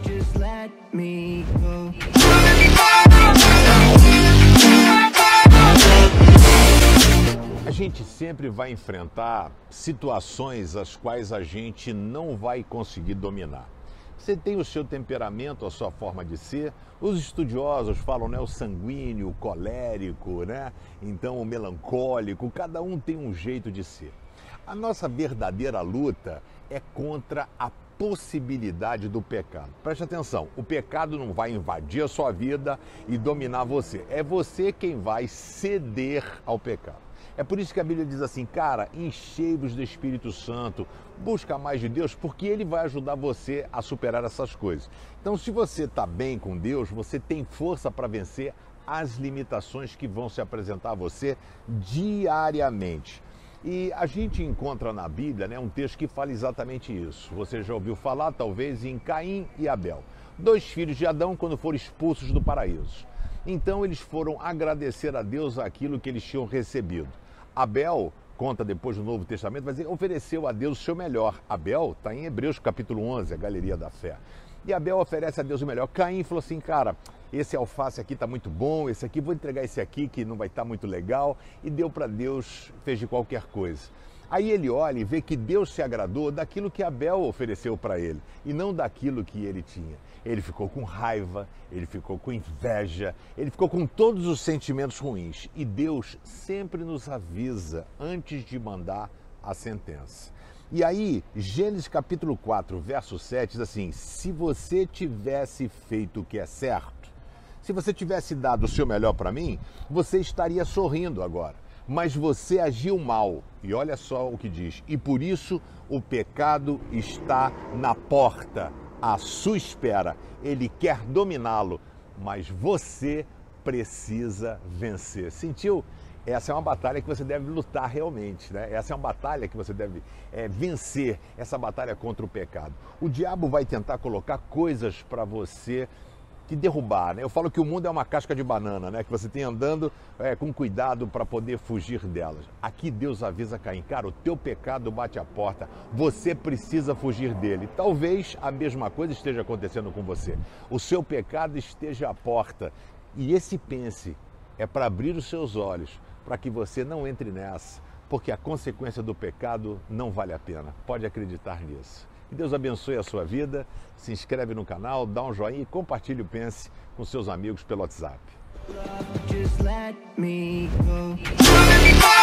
Just let me go. A gente sempre vai enfrentar situações as quais a gente não vai conseguir dominar. Você tem o seu temperamento, a sua forma de ser. Os estudiosos falam, né, o sanguíneo, o colérico, né? Então o melancólico, cada um tem um jeito de ser. A nossa verdadeira luta é contra a possibilidade do pecado. Preste atenção, o pecado não vai invadir a sua vida e dominar você. É você quem vai ceder ao pecado. É por isso que a Bíblia diz assim, cara, enchei-vos do Espírito Santo, busca mais de Deus, porque Ele vai ajudar você a superar essas coisas. Então, se você está bem com Deus, você tem força para vencer as limitações que vão se apresentar a você diariamente. E a gente encontra na Bíblia, né, um texto que fala exatamente isso. Você já ouviu falar, talvez, em Caim e Abel, dois filhos de Adão quando foram expulsos do paraíso. Então, eles foram agradecer a Deus aquilo que eles tinham recebido. Abel, conta depois do Novo Testamento, mas ele ofereceu a Deus o seu melhor. Abel está em Hebreus capítulo 11, a galeria da fé. E Abel oferece a Deus o melhor. Caim falou assim, cara, esse alface aqui está muito bom, esse aqui, vou entregar esse aqui que não vai estar muito legal. E deu para Deus, fez de qualquer coisa. Aí ele olha e vê que Deus se agradou daquilo que Abel ofereceu para ele e não daquilo que ele tinha. Ele ficou com raiva, ele ficou com inveja, ele ficou com todos os sentimentos ruins. E Deus sempre nos avisa antes de mandar a sentença. E aí, Gênesis capítulo 4, verso 7 diz assim, se você tivesse feito o que é certo, se você tivesse dado o seu melhor para mim, você estaria sorrindo agora. Mas você agiu mal. E olha só o que diz. E por isso o pecado está na porta, à sua espera. Ele quer dominá-lo, mas você precisa vencer. Sentiu? Essa é uma batalha que você deve lutar realmente, né? Essa é uma batalha que você deve vencer, essa batalha contra o pecado. O diabo vai tentar colocar coisas para você te derrubar, né? Eu falo que o mundo é uma casca de banana, né? Que você tem andando com cuidado para poder fugir delas. Aqui Deus avisa Caim, cara, o teu pecado bate à porta, você precisa fugir dele. Talvez a mesma coisa esteja acontecendo com você. O seu pecado esteja à porta e esse pense é para abrir os seus olhos, para que você não entre nessa, porque a consequência do pecado não vale a pena. Pode acreditar nisso. Que Deus abençoe a sua vida, se inscreve no canal, dá um joinha e compartilhe o Pense com seus amigos pelo WhatsApp. Just let me go.